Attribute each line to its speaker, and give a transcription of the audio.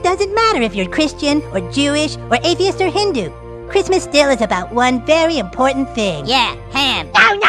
Speaker 1: doesn't matter if you're Christian or Jewish or atheist or Hindu. Christmas still is about one very important thing.
Speaker 2: Yeah, ham. Oh